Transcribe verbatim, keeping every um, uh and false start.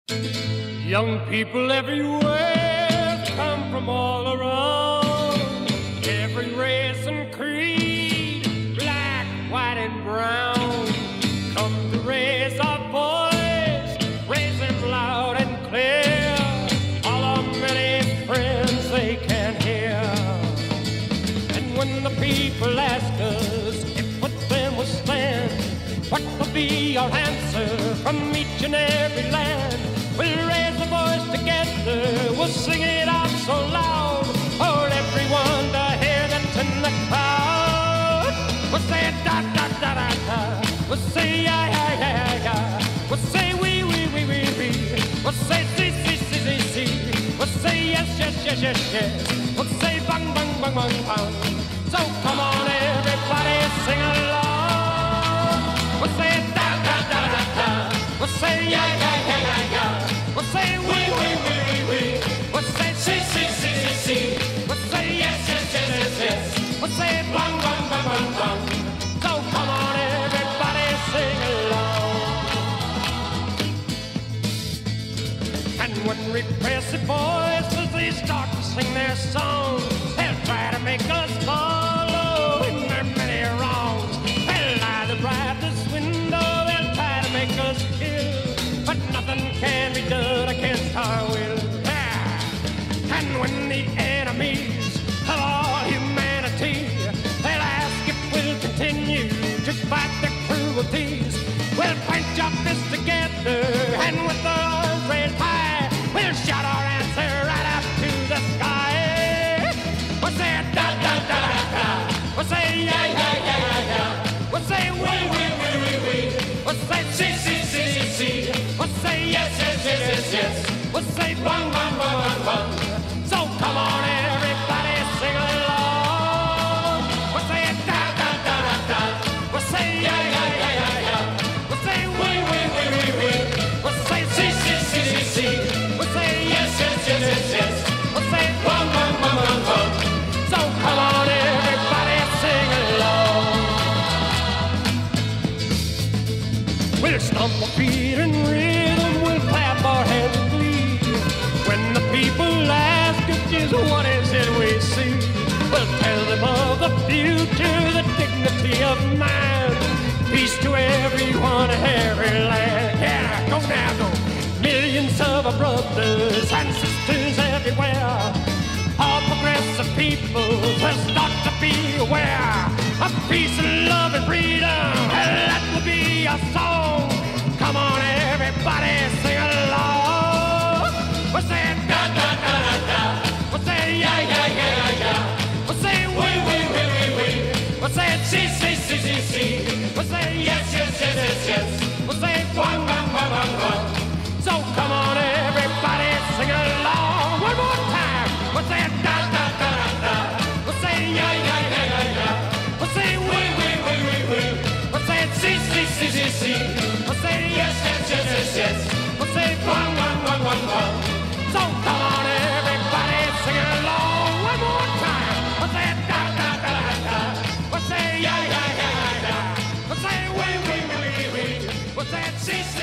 Young people everywhere come from all around, every race and creed, black, white, and brown. Come to raise our voice, raise them loud and clear. All our many friends they can hear. And when the people ask us if with them will stand, what will be our answer from each and every land? We'll raise the voice together, we'll sing it out so loud, for everyone to hear that's in the crowd. We'll say da da da da da, we'll say yeah yeah yeah yeah, we'll say wee wee wee wee wee, we'll say see see see see see, we'll say yes yes yes yes yes, we'll say bang bang bang bang bang. So come on everybody, sing along. We'll say da da da da da, we'll say yeah yeah yeah yeah yeah. We'll say wee, wee, wee, wee, wee. We'll say see, see, see, see, see. We'll say yes, yes, yes, yes, yes. We'll say bang, bang, bang, bang, bang. So come on, everybody, sing along. And when repressive voices, they start to sing their songs, they'll try to make us follow in their many wrongs. They'll either bribe this window, they'll try to make us kill, but nothing can be done against our will. Yeah. And when the enemies of all humanity, they'll ask if we'll continue to fight their cruelties, we'll punch our fists together and with our arms raised high, we'll shout our answer right up to the sky. We'll say da da da da da, we'll say yeah yeah yeah yeah yeah, we'll say wee wee wee wee wee, we'll say see see see see see. We'll say yes, yes, yes, yes, yes. We'll say bang, bang, bang, bang, bang. So come on, everybody, sing along. We'll say da, da, da, da, da. We'll say yeah, yeah, yeah, yeah, yeah. We'll say wee, wee, wee, wee, wee. We'll say see, see, see, see, see. We'll say yes, yes, yes, yes, yes. We'll say bang, bang, bang, bang, bang. So come on, everybody, sing along. We'll stomp our feet and rhythm, we'll clap our hands and glee. When the people ask us just what is it we see, we'll tell them of the future, the dignity of man. Peace to everyone, every land. Yeah, go now, go. Millions of our brothers and sisters everywhere, all progressive people will start to be aware of peace and love and freedom, and that will be our song. Come on, everybody, sing along. We'll say da da da da da. We'll say yeah yeah yeah yeah yeah. We'll say wee wee wee wee wee. We'll say see see see see see. We'll say yes yes yes yes yes. We'll say bang bang bang bang bang. So come on, everybody, sing along one more time. We'll say da da da da da. We'll say yeah yeah yeah yeah yeah. We'll say wee wee wee wee wee. We'll say see see see see see. We'll say yes yes yes yes yes. We'll say bang bang bang bang bang. So come on, everybody, sing along one more time. We'll say da da da da da. We'll say yeah yeah yeah yeah yeah. We'll say wee wee wee wee. We'll say see see.